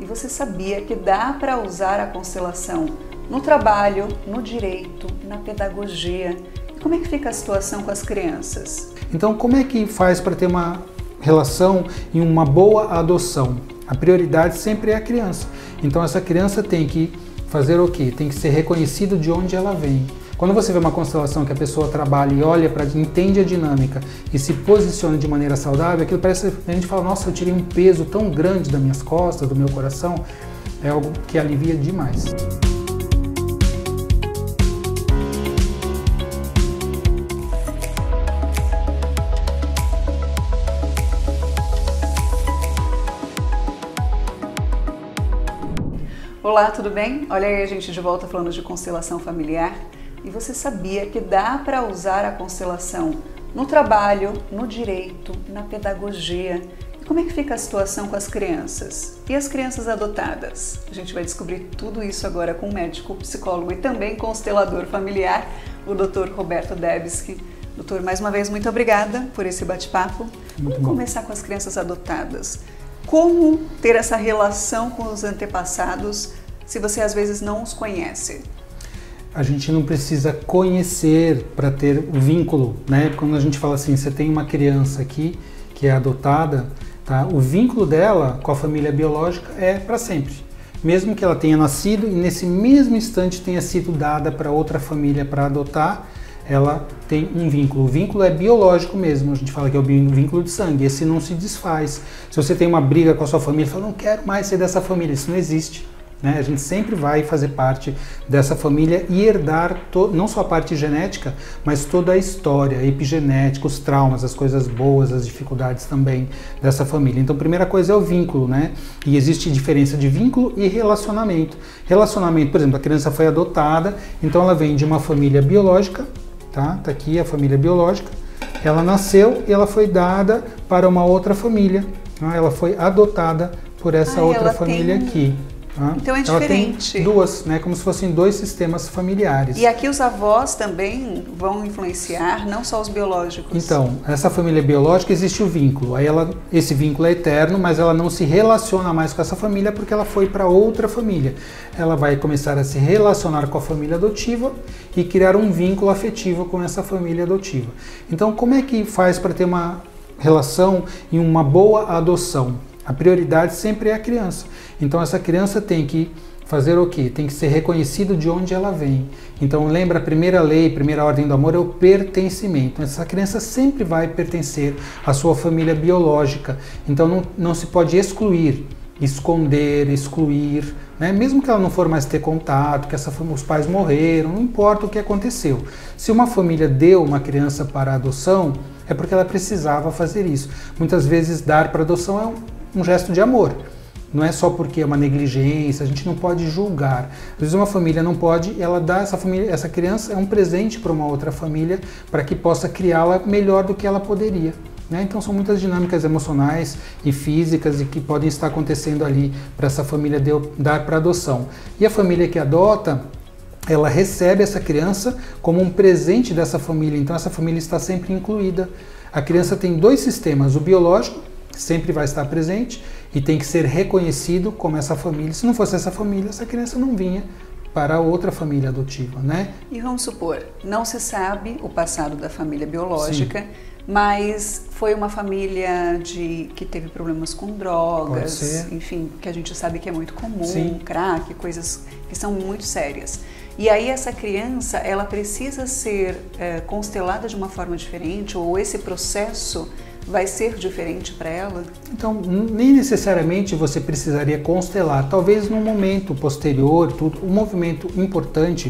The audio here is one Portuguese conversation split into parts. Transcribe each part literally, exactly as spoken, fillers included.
você sabia que dá para usar a constelação no trabalho, no direito, na pedagogia? E como é que fica a situação com as crianças? Então, como é que faz para ter uma relação e uma boa adoção? A prioridade sempre é a criança. Então, essa criança tem que fazer o quê? Tem que ser reconhecido de onde ela vem. Quando você vê uma constelação que a pessoa trabalha e olha para, entende a dinâmica e se posiciona de maneira saudável, aquilo parece, a gente fala, nossa, eu tirei um peso tão grande das minhas costas, do meu coração, é algo que alivia demais. Olá, tudo bem? Olha aí a gente de volta falando de constelação familiar. E você sabia que dá para usar a constelação no trabalho, no direito, na pedagogia? E como é que fica a situação com as crianças? E as crianças adotadas? A gente vai descobrir tudo isso agora com o médico, psicólogo e também constelador familiar, o doutor Roberto Debski. Doutor, mais uma vez, muito obrigada por esse bate-papo. Vamos começar com as crianças adotadas. Como ter essa relação com os antepassados se você às vezes não os conhece? A gente não precisa conhecer para ter o vínculo, né? Quando a gente fala assim, você tem uma criança aqui que é adotada, tá? O vínculo dela com a família biológica é para sempre. Mesmo que ela tenha nascido e nesse mesmo instante tenha sido dada para outra família para adotar, ela tem um vínculo. O vínculo é biológico mesmo, a gente fala que é o vínculo de sangue, esse não se desfaz. Se você tem uma briga com a sua família, fala, não quero mais ser dessa família, isso não existe. Né? A gente sempre vai fazer parte dessa família e herdar não só a parte genética, mas toda a história, a epigenética, os traumas, as coisas boas, as dificuldades também dessa família. Então, a primeira coisa é o vínculo, né? E existe diferença de vínculo e relacionamento. Relacionamento, por exemplo, a criança foi adotada, então ela vem de uma família biológica, tá? Tá aqui a família biológica. Ela nasceu e ela foi dada para uma outra família. Né? Ela foi adotada por essa ah, outra família tem... aqui. Então é diferente. Ela tem duas, né, como se fossem dois sistemas familiares. E aqui os avós também vão influenciar, não só os biológicos. Então, essa família biológica existe o vínculo. Aí ela, esse vínculo é eterno, mas ela não se relaciona mais com essa família porque ela foi para outra família. Ela vai começar a se relacionar com a família adotiva e criar um vínculo afetivo com essa família adotiva. Então, como é que faz para ter uma relação e uma boa adoção? A prioridade sempre é a criança. Então essa criança tem que fazer o quê? Tem que ser reconhecido de onde ela vem. Então lembra, a primeira lei, a primeira ordem do amor é o pertencimento. Essa criança sempre vai pertencer à sua família biológica. Então não, não se pode excluir, esconder, excluir, né? Mesmo que ela não for mais ter contato, que essa, os pais morreram, não importa o que aconteceu. Se uma família deu uma criança para adoção, é porque ela precisava fazer isso. Muitas vezes dar para adoção é um um gesto de amor. Não é só porque é uma negligência, a gente não pode julgar. Às vezes uma família não pode, ela dá essa família, essa criança é um presente para uma outra família para que possa criá-la melhor do que ela poderia. Né? Então são muitas dinâmicas emocionais e físicas e que podem estar acontecendo ali para essa família deu, dar para adoção. E a família que adota, ela recebe essa criança como um presente dessa família, então essa família está sempre incluída. A criança tem dois sistemas, o biológico, sempre vai estar presente e tem que ser reconhecido como essa família. Se não fosse essa família, essa criança não vinha para outra família adotiva, né? E vamos supor, não se sabe o passado da família biológica, sim, mas foi uma família de, que teve problemas com drogas, enfim, que a gente sabe que é muito comum, sim, crack, coisas que são muito sérias. E aí essa criança, ela precisa ser é, constelada de uma forma diferente, ou esse processo vai ser diferente para ela? Então, nem necessariamente você precisaria constelar, talvez num momento posterior, tudo, um movimento importante,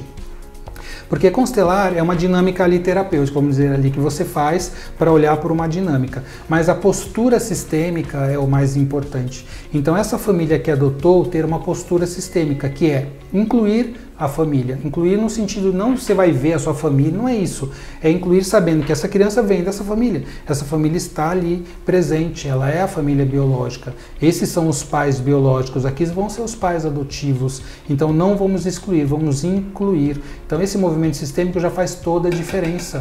porque constelar é uma dinâmica ali terapêutica, vamos dizer ali, que você faz para olhar por uma dinâmica, mas a postura sistêmica é o mais importante. Então essa família que adotou ter uma postura sistêmica, que é incluir a família. Incluir no sentido, não você vai ver a sua família, não é isso. É incluir sabendo que essa criança vem dessa família. Essa família está ali presente, ela é a família biológica. Esses são os pais biológicos, aqui vão ser os pais adotivos. Então não vamos excluir, vamos incluir. Então esse movimento sistêmico já faz toda a diferença.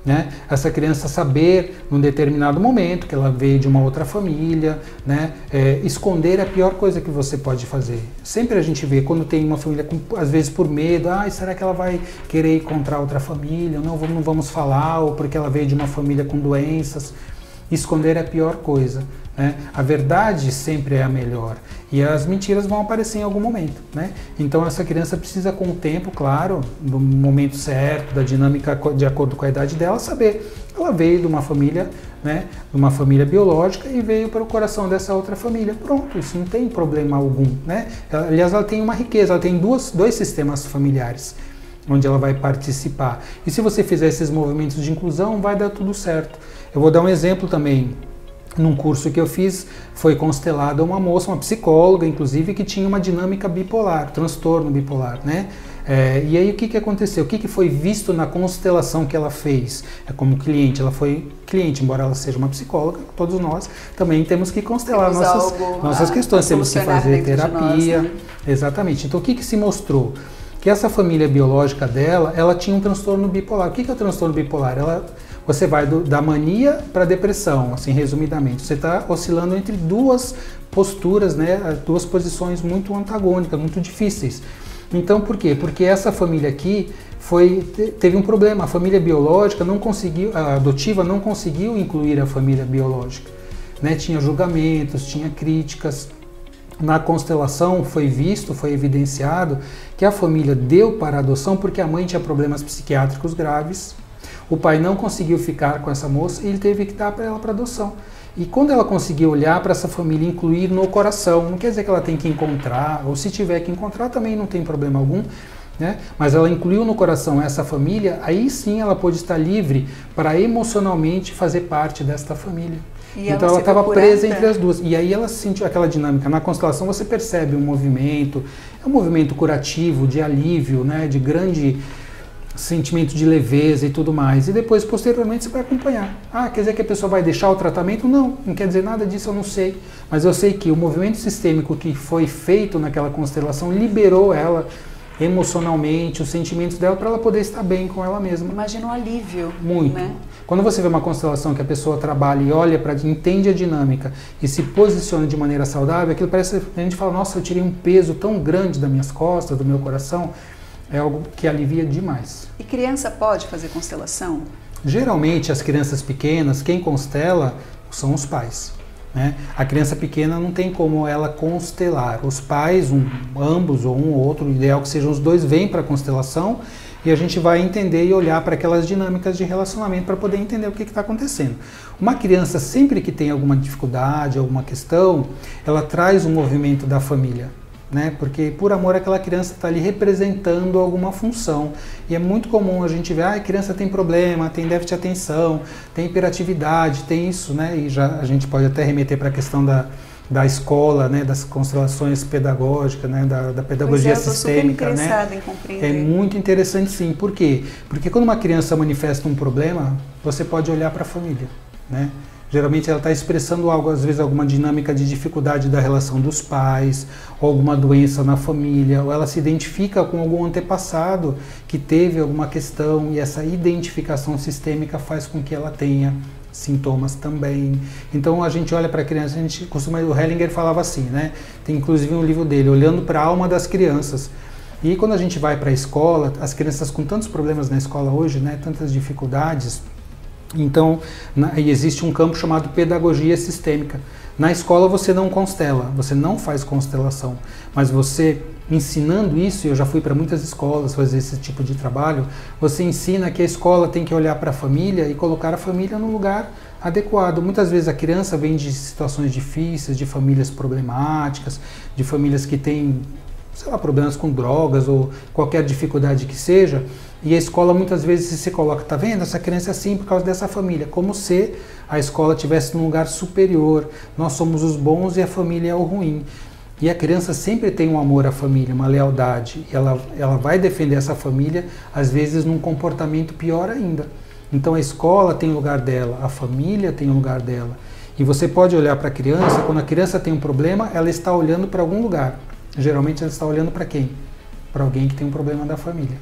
né? Essa criança saber, num determinado momento, que ela veio de uma outra família, né? É, esconder é a pior coisa que você pode fazer. Sempre a gente vê, quando tem uma família, com, às vezes por medo, ah, será que ela vai querer encontrar outra família? Não, não vamos falar, ou porque ela veio de uma família com doenças. Esconder é a pior coisa, né? A verdade sempre é a melhor e as mentiras vão aparecer em algum momento, né? Então essa criança precisa, com o tempo, claro, no momento certo, da dinâmica de acordo com a idade dela, saber. Ela veio de uma família, né, de uma família biológica e veio para o coração dessa outra família. Pronto, isso não tem problema algum, né? Ela, aliás, ela tem uma riqueza, ela tem duas, dois sistemas familiares onde ela vai participar. E se você fizer esses movimentos de inclusão, vai dar tudo certo. Eu vou dar um exemplo também. Num curso que eu fiz, foi constelada uma moça, uma psicóloga, inclusive, que tinha uma dinâmica bipolar, transtorno bipolar, né? É, e aí o que, que aconteceu? O que, que foi visto na constelação que ela fez? É como cliente, ela foi cliente, embora ela seja uma psicóloga, todos nós também temos que constelar temos nossas, nossas questões, temos que fazer terapia. Nós, né? Exatamente. Então o que, que se mostrou? Que essa família biológica dela, ela tinha um transtorno bipolar. O que, que é o transtorno bipolar? Ela... Você vai do, da mania para a depressão, assim, resumidamente. Você está oscilando entre duas posturas, né, duas posições muito antagônicas, muito difíceis. Então, por quê? Porque essa família aqui foi, teve um problema. A família biológica não conseguiu, a adotiva não conseguiu incluir a família biológica, né? Tinha julgamentos, tinha críticas. Na constelação foi visto, foi evidenciado que a família deu para a adoção porque a mãe tinha problemas psiquiátricos graves. O pai não conseguiu ficar com essa moça e ele teve que dar para ela para adoção. E quando ela conseguiu olhar para essa família e incluir no coração, não quer dizer que ela tem que encontrar, ou se tiver que encontrar também não tem problema algum, né? Mas ela incluiu no coração essa família, aí sim ela pôde estar livre para emocionalmente fazer parte desta família. E então ela estava presa entre as duas. E aí ela sentiu aquela dinâmica. Na constelação você percebe um movimento, é um movimento curativo, de alívio, né? De grande sentimento de leveza e tudo mais. E depois, posteriormente, você vai acompanhar. Ah, quer dizer que a pessoa vai deixar o tratamento? Não, não quer dizer nada disso, eu não sei. Mas eu sei que o movimento sistêmico que foi feito naquela constelação liberou ela emocionalmente, os sentimentos dela, para ela poder estar bem com ela mesma. Imagina o alívio. Muito. Né? Quando você vê uma constelação que a pessoa trabalha e olha para, entende a dinâmica e se posiciona de maneira saudável, aquilo parece, a gente fala, nossa, eu tirei um peso tão grande das minhas costas, do meu coração. É algo que alivia demais. E criança pode fazer constelação? Geralmente, as crianças pequenas, quem constela são os pais, né? A criança pequena não tem como ela constelar. Os pais, um, ambos ou um ou outro, o ideal que sejam os dois, vêm para a constelação e a gente vai entender e olhar para aquelas dinâmicas de relacionamento para poder entender o que está acontecendo. Uma criança, sempre que tem alguma dificuldade, alguma questão, ela traz um movimento da família. Né? Porque por amor aquela criança está ali representando alguma função. E é muito comum a gente ver, ah, a criança tem problema, tem déficit de atenção, tem hiperatividade, tem isso, né? E já a gente pode até remeter para a questão da, da escola, né? Das constelações pedagógicas, né? da, da pedagogia pois é, eu sistêmica. Super interessada né? em compreender. É muito interessante sim. Por quê? Porque quando uma criança manifesta um problema, você pode olhar para a família, né? Geralmente ela está expressando algo, às vezes alguma dinâmica de dificuldade da relação dos pais, ou alguma doença na família, ou ela se identifica com algum antepassado que teve alguma questão e essa identificação sistêmica faz com que ela tenha sintomas também. Então a gente olha para a criança, a gente costuma, o Hellinger falava assim, né? Tem inclusive um livro dele, Olhando para a Alma das Crianças. E quando a gente vai para a escola, as crianças com tantos problemas na escola hoje, né? Tantas dificuldades. Então, na, existe um campo chamado pedagogia sistêmica. Na escola você não constela, você não faz constelação, mas você ensinando isso, e eu já fui para muitas escolas fazer esse tipo de trabalho, você ensina que a escola tem que olhar para a família e colocar a família no lugar adequado. Muitas vezes a criança vem de situações difíceis, de famílias problemáticas, de famílias que têm, sei lá, problemas com drogas ou qualquer dificuldade que seja, e a escola muitas vezes se coloca, tá vendo, essa criança é assim por causa dessa família, como se a escola estivesse num lugar superior, nós somos os bons e a família é o ruim. E a criança sempre tem um amor à família, uma lealdade, e ela, ela vai defender essa família, às vezes num comportamento pior ainda. Então a escola tem o lugar dela, a família tem o lugar dela. E você pode olhar para a criança, quando a criança tem um problema, ela está olhando para algum lugar. Geralmente ela está olhando para quem? Para alguém que tem um problema da família.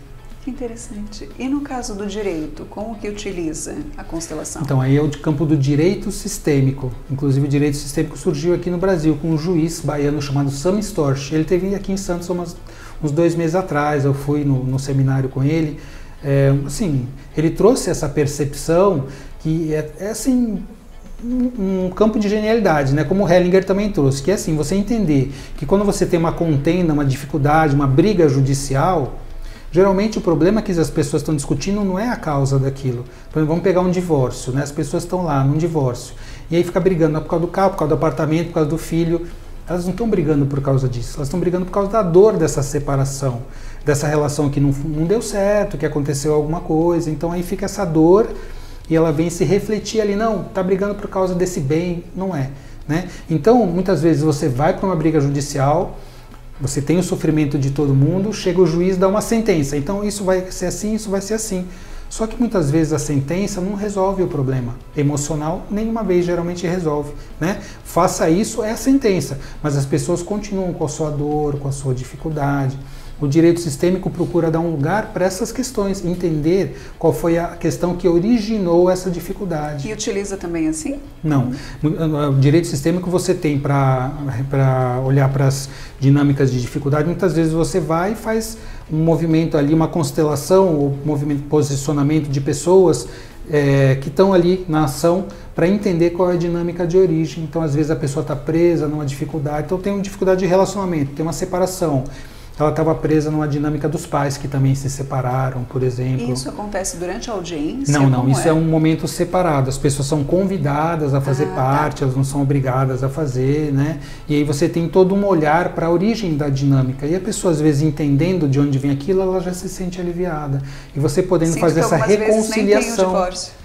Que interessante. E no caso do direito, como que utiliza a constelação? Então, aí é o de campo do direito sistêmico. Inclusive, o direito sistêmico surgiu aqui no Brasil com um juiz baiano chamado Sam Storch. Ele teve aqui em Santos umas, uns dois meses atrás, eu fui no, no seminário com ele. É, assim, ele trouxe essa percepção que é, é assim, um, um campo de genialidade, né? Como o Hellinger também trouxe, que é assim, você entender que quando você tem uma contenda, uma dificuldade, uma briga judicial, geralmente o problema que as pessoas estão discutindo não é a causa daquilo. Por exemplo, vamos pegar um divórcio, né? As pessoas estão lá num divórcio e aí fica brigando por causa do carro, por causa do apartamento, por causa do filho. Elas não estão brigando por causa disso, elas estão brigando por causa da dor dessa separação, dessa relação que não, não deu certo, que aconteceu alguma coisa. Então aí fica essa dor e ela vem se refletir ali, não, está brigando por causa desse bem, não é, né? Então muitas vezes você vai para uma briga judicial, você tem o sofrimento de todo mundo, chega o juiz, dá uma sentença. Então isso vai ser assim, isso vai ser assim. Só que muitas vezes a sentença não resolve o problema emocional, nenhuma vez geralmente resolve, né? Faça isso, é a sentença, mas as pessoas continuam com a sua dor, com a sua dificuldade. O direito sistêmico procura dar um lugar para essas questões, entender qual foi a questão que originou essa dificuldade. E utiliza também assim? Não. O direito sistêmico você tem para olhar para as dinâmicas de dificuldade. Muitas vezes você vai e faz um movimento ali, uma constelação, ou movimento, posicionamento de pessoas é, que estão ali na ação para entender qual é a dinâmica de origem. Então, às vezes a pessoa está presa numa dificuldade. Então, tem uma dificuldade de relacionamento, tem uma separação. Ela estava presa numa dinâmica dos pais que também se separaram, por exemplo. E isso acontece durante a audiência? Não, não, isso é? é um momento separado. As pessoas são convidadas a fazer ah, parte, tá. Elas não são obrigadas a fazer, né? E aí você tem todo um olhar para a origem da dinâmica. E a pessoa, às vezes, entendendo de onde vem aquilo, ela já se sente aliviada. E você podendo Sinto fazer essa reconciliação.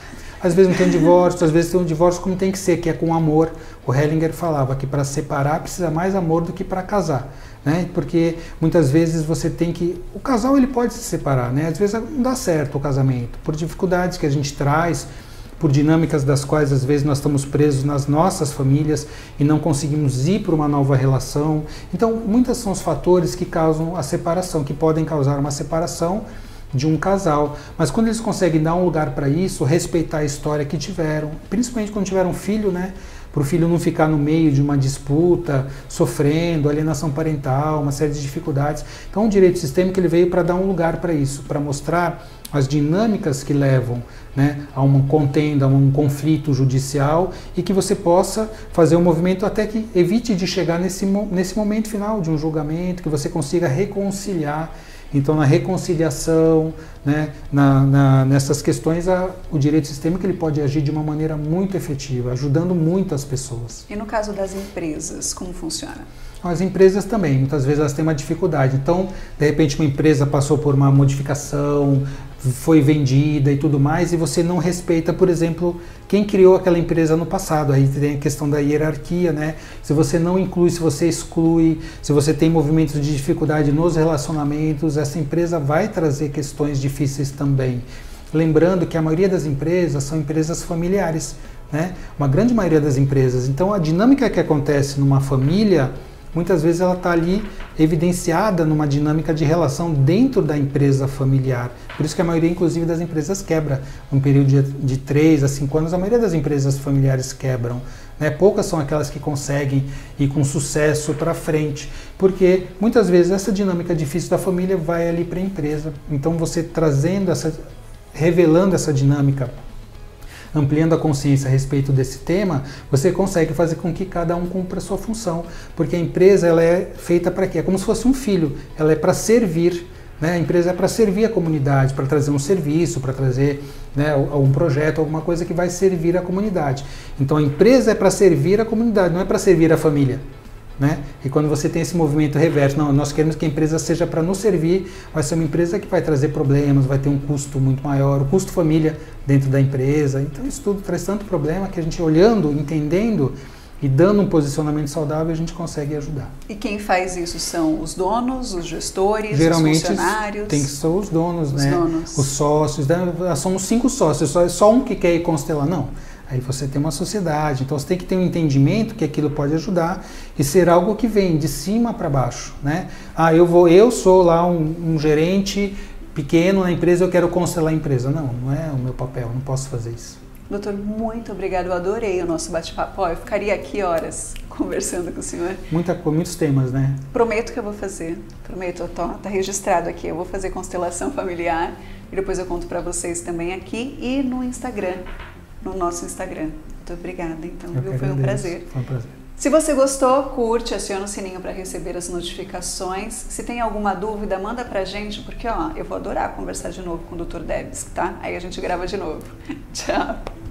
Às vezes não tem um divórcio, às vezes tem um divórcio como tem que ser, que é com amor. O Hellinger falava que para separar precisa mais amor do que para casar, né? Porque muitas vezes você tem que... O casal ele pode se separar, né? Às vezes não dá certo o casamento, por dificuldades que a gente traz, por dinâmicas das quais às vezes nós estamos presos nas nossas famílias e não conseguimos ir para uma nova relação. Então, muitos são os fatores que causam a separação, que podem causar uma separação de um casal, mas quando eles conseguem dar um lugar para isso, respeitar a história que tiveram, principalmente quando tiveram um filho, né, para o filho não ficar no meio de uma disputa, sofrendo, alienação parental, uma série de dificuldades. Então o direito sistêmico ele veio para dar um lugar para isso, para mostrar as dinâmicas que levam, né, a uma contenda, a um conflito judicial e que você possa fazer um movimento até que evite de chegar nesse, nesse momento final de um julgamento, que você consiga reconciliar. Então, na reconciliação, né, na, na, nessas questões, a, o direito sistêmico ele pode agir de uma maneira muito efetiva, ajudando muito as pessoas. E no caso das empresas, como funciona? As empresas também, muitas vezes elas têm uma dificuldade. Então, de repente, uma empresa passou por uma modificação, foi vendida e tudo mais, e você não respeita, por exemplo, quem criou aquela empresa no passado. Aí tem a questão da hierarquia, né? Se você não inclui, se você exclui, se você tem movimentos de dificuldade nos relacionamentos, essa empresa vai trazer questões difíceis também. Lembrando que a maioria das empresas são empresas familiares, né? Uma grande maioria das empresas. Então, a dinâmica que acontece numa família, muitas vezes ela está ali evidenciada numa dinâmica de relação dentro da empresa familiar. Por isso que a maioria, inclusive, das empresas quebra. Um período de, de três a cinco anos, a maioria das empresas familiares quebram, né? Poucas são aquelas que conseguem ir com sucesso para frente, porque muitas vezes essa dinâmica difícil da família vai ali para a empresa. Então você trazendo essa, revelando essa dinâmica, ampliando a consciência a respeito desse tema, você consegue fazer com que cada um cumpra a sua função, porque a empresa ela é feita para quê? É como se fosse um filho, ela é para servir, né? A empresa é para servir a comunidade, para trazer um serviço, para trazer, né, um projeto, alguma coisa que vai servir a comunidade. Então a empresa é para servir a comunidade, não é para servir a família, né? E quando você tem esse movimento reverso, não, nós queremos que a empresa seja para nos servir, vai ser uma empresa que vai trazer problemas, vai ter um custo muito maior, o custo família dentro da empresa. Então isso tudo traz tanto problema que a gente olhando, entendendo e dando um posicionamento saudável, a gente consegue ajudar. E quem faz isso são os donos, os gestores, geralmente, os funcionários? Tem que ser os donos, os né? Donos. Os sócios, né? Somos cinco sócios, só, só um que quer ir constelar, não. Aí você tem uma sociedade, então você tem que ter um entendimento que aquilo pode ajudar e ser algo que vem de cima para baixo, né? Ah, eu vou, eu sou lá um, um gerente pequeno na empresa, eu quero constelar a empresa. Não, não é o meu papel, não posso fazer isso. Doutor, muito obrigado, eu adorei o nosso bate-papo. Eu ficaria aqui horas conversando com o senhor. Muita, muitos temas, né? Prometo que eu vou fazer, prometo, está registrado aqui, eu vou fazer constelação familiar e depois eu conto para vocês também aqui e no Instagram, no nosso Instagram. Muito obrigada, então, viu? Foi um prazer. Foi um prazer. Se você gostou, curte, aciona o sininho para receber as notificações. Se tem alguma dúvida, manda pra gente, porque ó, eu vou adorar conversar de novo com o doutor Debs, tá? Aí a gente grava de novo. Tchau!